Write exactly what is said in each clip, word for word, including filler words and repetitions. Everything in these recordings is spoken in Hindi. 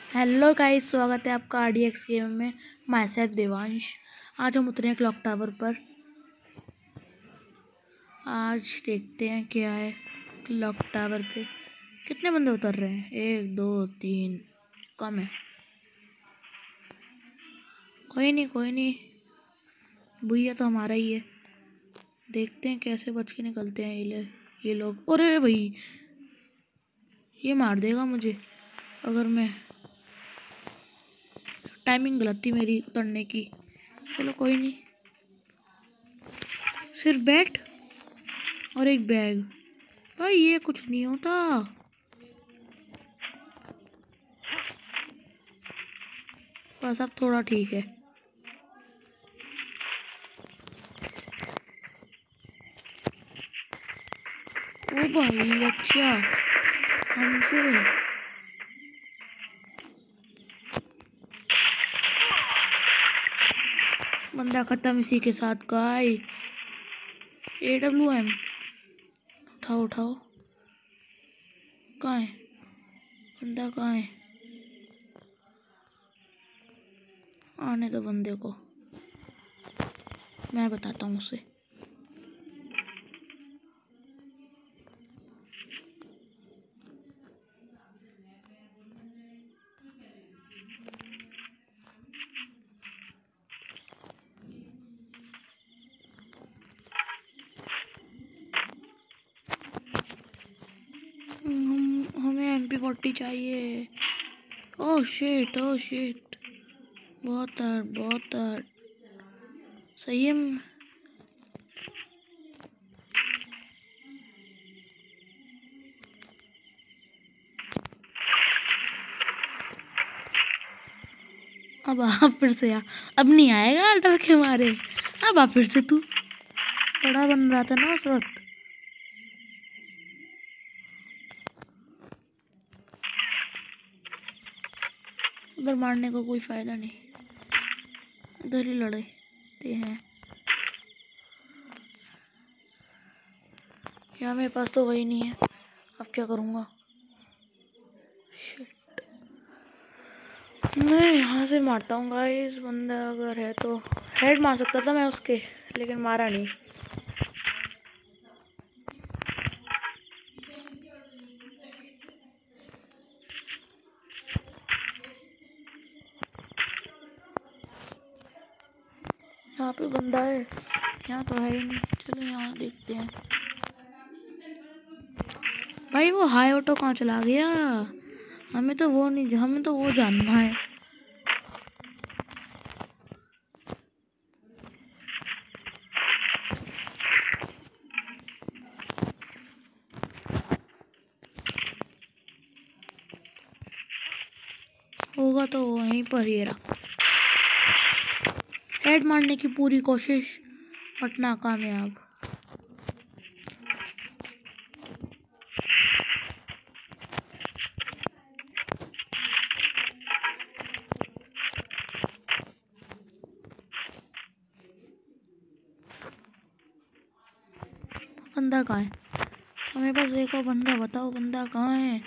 हेलो गाइस, स्वागत है आपका आर डी एक्स गेम में। Myself Devansh. आज हम उतरे हैं क्लॉक टावर पर। आज देखते हैं क्या है क्लॉक टावर पे। कितने बंदे उतर रहे हैं? एक दो तीन, कम है। कोई नहीं कोई नहीं, भैया तो हमारा ही है। देखते हैं कैसे बच के निकलते हैं ये ये लोग। अरे भाई, ये मार देगा मुझे अगर मैं, टाइमिंग गलत थी मेरी उतरने की। चलो कोई नहीं, सिर्फ बैट और एक बैग। भाई ये कुछ नहीं होता। बस अब थोड़ा ठीक है। ओ भाई अच्छा, हमसे बंदा खत्म इसी के साथ। गाय ए डब्ल्यू एम उठाओ उठाओ। कहाँ है बंदा? कहाँ है? आने दो बंदे को, मैं बताता हूँ उसे। हम हमें एम पी फोर्टी चाहिए। ओह शिट, ओह शिट, बहुत तार बहुत तार। सही है। अब आप फिर से आ। अब नहीं आएगा डर के मारे। अब आप फिर से, तू बड़ा बन रहा था ना उस वक्त। उधर मारने का कोई फायदा नहीं, इधर ही लड़ते हैं। यहाँ मेरे पास तो वही नहीं है, अब क्या करूँगा? शिट, मैं यहाँ से मारता हूँ गाइस। बंदा अगर है तो हेड मार सकता था मैं उसके, लेकिन मारा नहीं। यहाँ पे बंदा है, यहाँ तो है ही नहीं। चलो यहाँ देखते हैं। भाई वो हाई ऑटो कहाँ चला गया? हमें तो वो नहीं, हमें तो वो जानना है। होगा तो वहीं पर ही रहा। हेड मारने की पूरी कोशिश बट नाकामयाब। बंदा कहाँ है? हमें बस देखो बंदा, बताओ बंदा कहाँ है?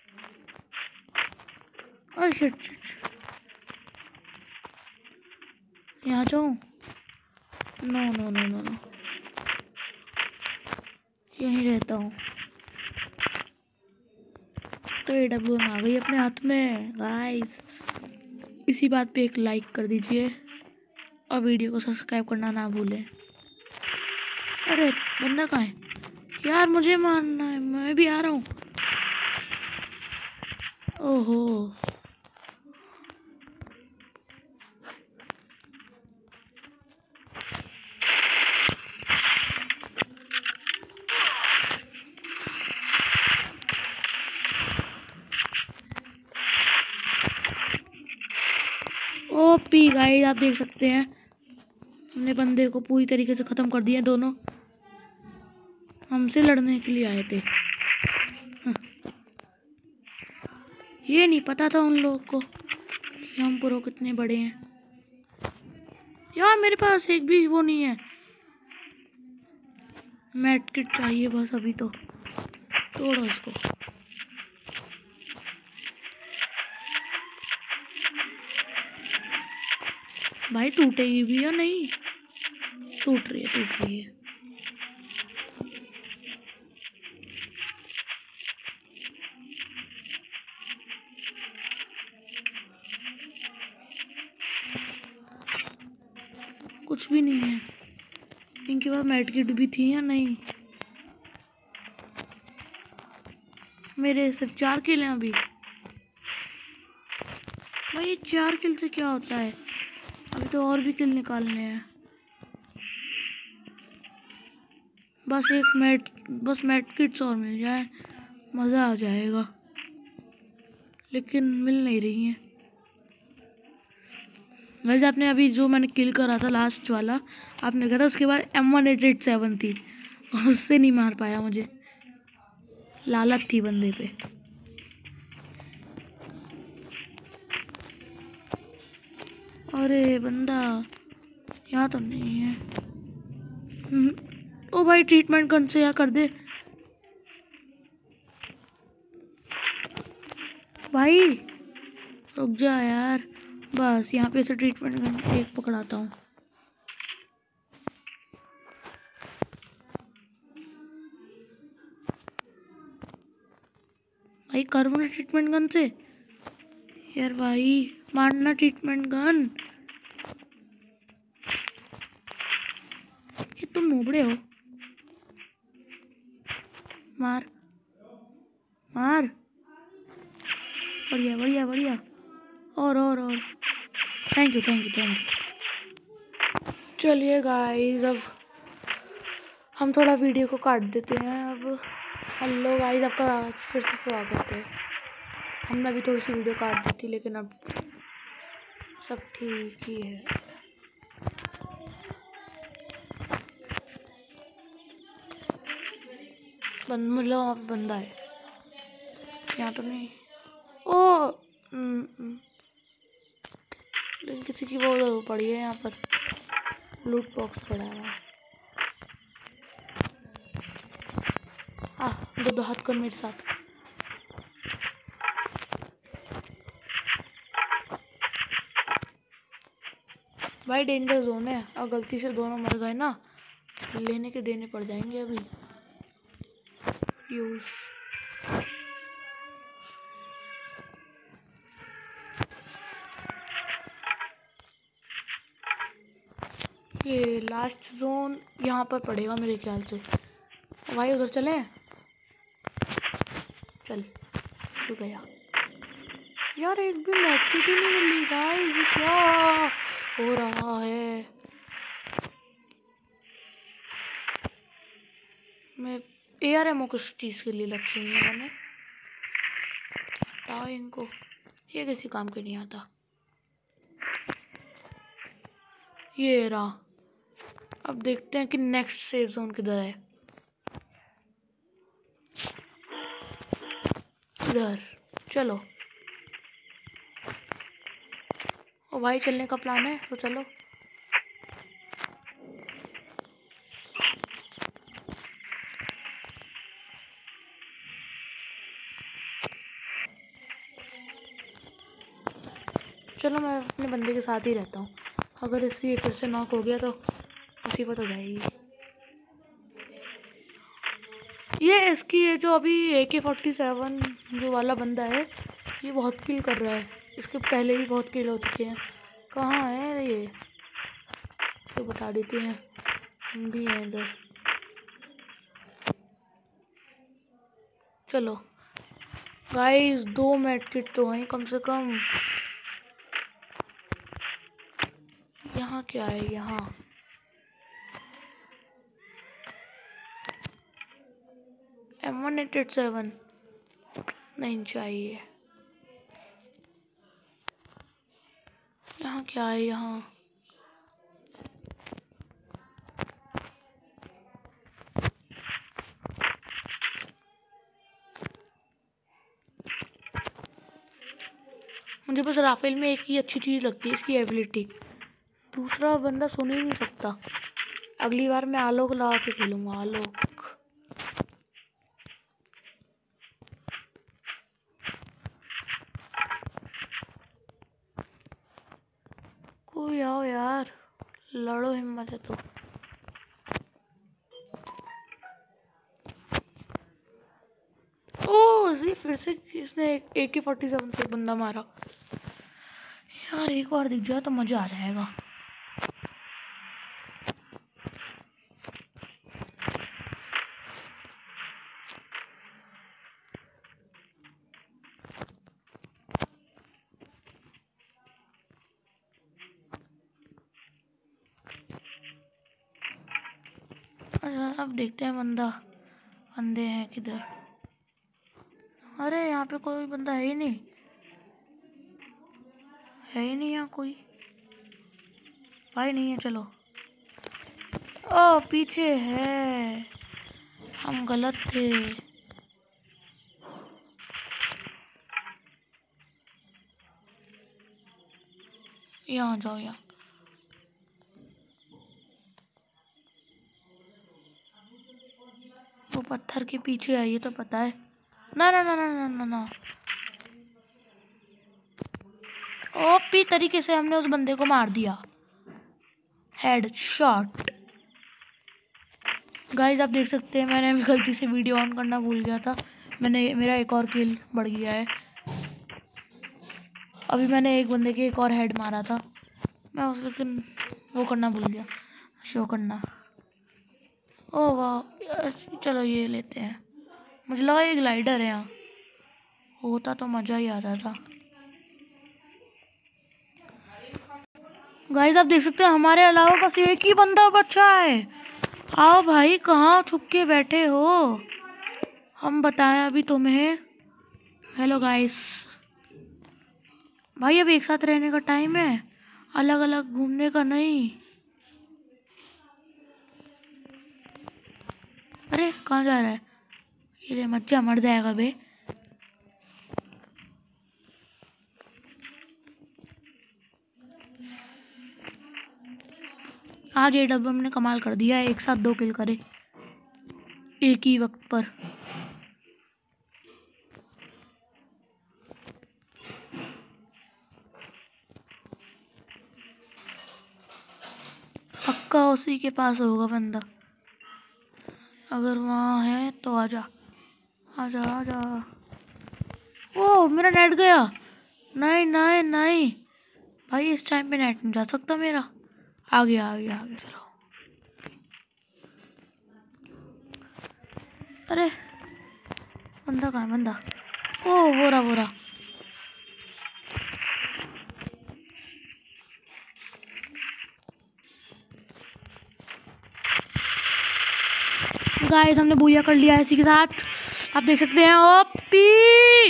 और शिट शिट, यहाँ जाऊँ? No no no no no, यहीं रहता हूँ। तो ए डब्ल्यू एम आ गई अपने हाथ में गाइस। इसी बात पे एक लाइक कर दीजिए और वीडियो को सब्सक्राइब करना ना भूलें। अरे बंदा कहाँ है यार? मुझे मारना है, मैं भी आ रहा हूँ। ओहो, ओपी गाइस, आप देख सकते हैं हमने बंदे को पूरी तरीके से ख़त्म कर दिया। दोनों हमसे लड़ने के लिए आए थे। हाँ। ये नहीं पता था उन लोगों को कि हम प्रो कितने बड़े हैं। यार मेरे पास एक भी वो नहीं है, मैट किट चाहिए बस अभी। तो तोड़ो इसको। भाई टूटेगी भी या नहीं? टूट रही है, टूट रही है। कुछ भी नहीं है। इनके पास मेड किट भी थी या नहीं? मेरे सिर्फ चार किल हैं अभी। भाई चार किल से क्या होता है? अभी तो और भी किल निकालने हैं। बस एक मेड बस मेड किट्स और मिल जाए, मज़ा आ जाएगा। लेकिन मिल नहीं रही हैं। वैसे आपने अभी जो मैंने किल करा था लास्ट वाला, आपने कहा था उसके बाद M one eight eight seven थी, उससे नहीं मार पाया मुझे। लालच थी बंदे पे। अरे बंदा यहाँ तो नहीं है। ओ भाई ट्रीटमेंट गन से यहाँ कर दे भाई, रुक जा यार। बस यहाँ पे से ट्रीटमेंट गन एक पकड़ाता हूँ। भाई कर ना ट्रीटमेंट गन से यार। भाई मारना ट्रीटमेंट गन। ये तुम नोबड़े हो। मार मार। बढ़िया बढ़िया बढ़िया। और और और thank you thank you thank you. चलिए गाइस, अब हम थोड़ा वीडियो को काट देते हैं अब। हेलो गाइस, आपका फिर से स्वागत है। हमने अभी थोड़ी सी वीडियो काट दी थी, लेकिन अब सब ठीक ही है। बंद मतलब वहाँ पे बंदा है। यहाँ तो नहीं। ओ लेकिन किसी की वो जरूर पड़ी है। यहाँ पर लूट बॉक्स पड़ा है। आह दो दो हाथ कर मेरे साथ। भाई डेंजर जोन है, और गलती से दोनों मर गए ना, लेने के देने पड़ जाएंगे अभी। यूज ये लास्ट जोन यहाँ पर पड़ेगा मेरे ख्याल से। भाई उधर चले। चल रुक गया यार, एक भी मैट्रिक ही नहीं मिली गाइस। ये क्या हो रहा है? मैं ए आर एम कुछ चीज़ के लिए रखी हुई है मैंने। हटाओ इनको, ये किसी काम के नहीं आता। ये रहा। अब देखते हैं कि नेक्स्ट सेफ जोन किधर है। इधर चलो। ओ भाई चलने का प्लान है तो चलो। चलो मैं अपने बंदे के साथ ही रहता हूँ। अगर इससे फिर से नॉक हो गया तो मुसीबत हो जाएगी। ये इसकी ये जो अभी ए के फोर्टी सेवन जो वाला बंदा है, ये बहुत किल कर रहा है। इसके पहले भी बहुत किल हो चुके हैं। कहाँ है ये? इसको बता देते हैं, हम भी हैं इधर। चलो गाइस, दो मेड किट तो हैं कम से कम। यहाँ क्या है? यहाँ M one eight eight seven नहीं चाहिए। यहाँ क्या है? यहाँ मुझे बस राफेल में एक ही अच्छी चीज़ लगती है, इसकी एबिलिटी। दूसरा बंदा सुन ही नहीं सकता। अगली बार मैं आलोक लगा के खेलूंगा। आलोक कोई आओ यार। लड़ो, हिम्मत है तो। ओ इसलिए फिर से इसने ए के फोर्टी सेवन से बंदा मारा यार। एक बार दिख जाए तो मजा आ जाएगा। अब देखते हैं बंदा बंदे हैं किधर। अरे यहाँ पे कोई बंदा है ही नहीं, है ही नहीं यहाँ कोई भाई, नहीं है। चलो ओ पीछे है, हम गलत थे। यहाँ जाओ, यहाँ वो पत्थर के पीछे है, ये तो पता है। ना ना ना ना ना ना ना ओपी तरीके से हमने उस बंदे को मार दिया, हेड शॉट। गाइस आप देख सकते हैं मैंने भी गलती से वीडियो ऑन करना भूल गया था। मैंने मेरा एक और किल बढ़ गया है। अभी मैंने एक बंदे के एक और हेड मारा था, मैं उस लेकिन वो करना भूल गया, शो करना। ओ वाह, चलो ये लेते हैं। मुझे लगा ये ग्लाइडर है, यहाँ होता तो मज़ा ही आता था। गाइस आप देख सकते हैं हमारे अलावा बस एक ही बंदा बचा है। आओ भाई, कहाँ छुप के बैठे हो, हम बताएं अभी तुम्हें। हेलो गाइस, भाई अब एक साथ रहने का टाइम है, अलग अलग घूमने का नहीं। अरे कहाँ जा रहा है ये, मच्छा मर जाएगा बे। आज ए डब्ल्यू एम ने कमाल कर दिया है, एक साथ दो किल करे एक ही वक्त पर। पक्का उसी के पास होगा बंदा, अगर वहाँ है तो आजा आजा आजा। ओ मेरा नेट गया, नहीं नहीं नहीं भाई, इस टाइम पे नेट नहीं जा सकता मेरा। आ गया आ गया आ गया, चलो। अरे बंदा कहाँ है, बंदा ओ वो रहा वो रहा। गाइस हमने बूया कर लिया है इसी के साथ, आप देख सकते हैं। ओपी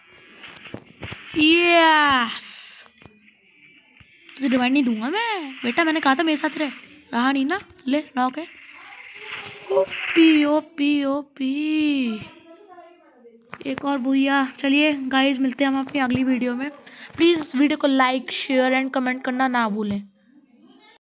यस, तुझे डिवाइड नहीं दूंगा मैं बेटा, मैंने कहा था मेरे साथ रह, रहा नहीं ना, ले नॉक है। ओपी ओपी ओपी, एक और भूया। चलिए गाइस मिलते हैं हम अपनी अगली वीडियो में। प्लीज़ वीडियो को लाइक शेयर एंड कमेंट करना ना भूलें।